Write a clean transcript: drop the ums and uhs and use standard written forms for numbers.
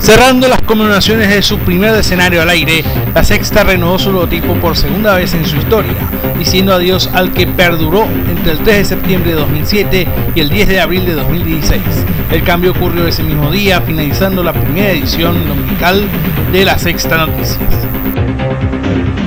Cerrando las conmemoraciones de su primer escenario al aire, La Sexta renovó su logotipo por segunda vez en su historia, diciendo adiós al que perduró entre el 3 de septiembre de 2007 y el 10 de abril de 2016. El cambio ocurrió ese mismo día, finalizando la primera edición dominical de La Sexta Noticias.